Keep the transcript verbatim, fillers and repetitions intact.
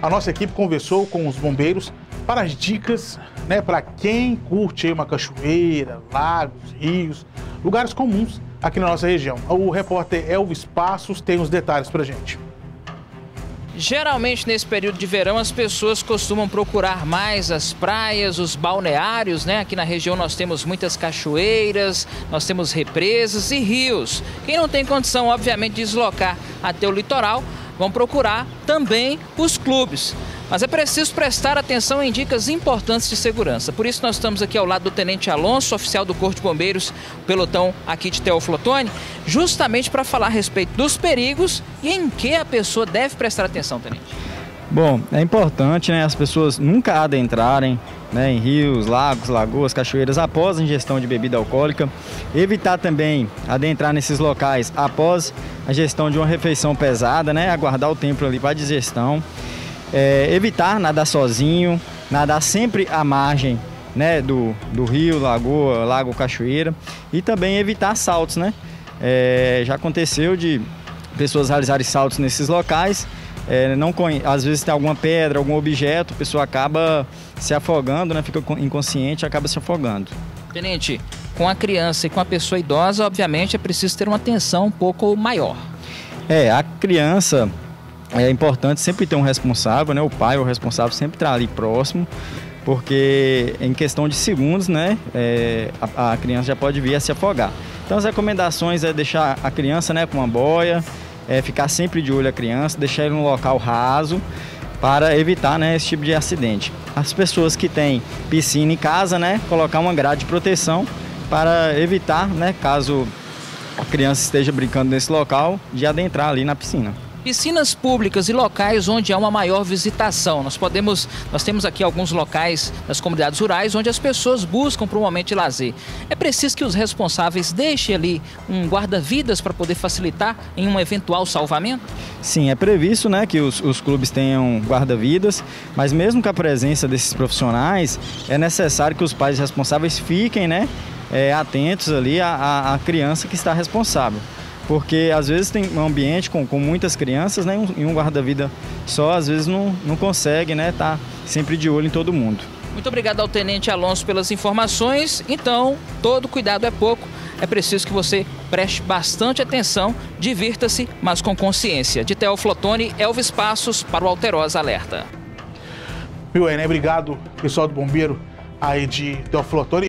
a nossa equipe conversou com os bombeiros para as dicas, né, para quem curte aí uma cachoeira, lagos, rios, lugares comuns aqui na nossa região. O repórter Elvis Passos tem os detalhes para a gente. Geralmente, nesse período de verão, as pessoas costumam procurar mais as praias, os balneários, né? Aqui na região nós temos muitas cachoeiras, nós temos represas e rios. Quem não tem condição, obviamente, de deslocar até o litoral, vão procurar também os clubes. Mas é preciso prestar atenção em dicas importantes de segurança. Por isso nós estamos aqui ao lado do Tenente Alonso, oficial do Corpo de Bombeiros, pelotão aqui de Teófilo Otoni, justamente para falar a respeito dos perigos e em que a pessoa deve prestar atenção, Tenente. Bom, é importante, né, as pessoas nunca adentrarem, né, em rios, lagos, lagoas, cachoeiras após a ingestão de bebida alcoólica. Evitar também adentrar nesses locais após a ingestão de uma refeição pesada, né, aguardar o tempo ali para a digestão. É, evitar nadar sozinho, nadar sempre à margem, né, do, do rio, lagoa, lago, cachoeira, e também evitar saltos, né? É, já aconteceu de pessoas realizarem saltos nesses locais, é, não, às vezes tem alguma pedra, algum objeto, a pessoa acaba se afogando, né, fica inconsciente e acaba se afogando. Tenente, com a criança e com a pessoa idosa, obviamente é preciso ter uma atenção um pouco maior. É, a criança... É importante sempre ter um responsável, né? O pai ou o responsável sempre estar ali próximo, porque em questão de segundos, né, é, a, a criança já pode vir a se afogar. Então as recomendações é deixar a criança, né, com uma boia, é, ficar sempre de olho a criança, deixar ele num local raso para evitar, né, esse tipo de acidente. As pessoas que têm piscina em casa, né, colocar uma grade de proteção para evitar, né, caso a criança esteja brincando nesse local, de adentrar ali na piscina. Piscinas públicas e locais onde há uma maior visitação. Nós podemos, nós temos aqui alguns locais nas comunidades rurais onde as pessoas buscam para um momento de lazer. É preciso que os responsáveis deixem ali um guarda-vidas para poder facilitar em um eventual salvamento? Sim, é previsto, né, que os, os clubes tenham guarda-vidas, mas mesmo com a presença desses profissionais, é necessário que os pais responsáveis fiquem, né, é, atentos ali à, à criança que está responsável. Porque às vezes tem um ambiente com, com muitas crianças, né, e um guarda-vida só, às vezes não, não consegue, né, tá sempre de olho em todo mundo. Muito obrigado ao Tenente Alonso pelas informações. Então, todo cuidado é pouco. É preciso que você preste bastante atenção, divirta-se, mas com consciência. De Teófilo Otoni, Elvis Passos para o Alterosa Alerta. Viu aí, né? Obrigado, pessoal do Bombeiro aí de Teófilo Otoni.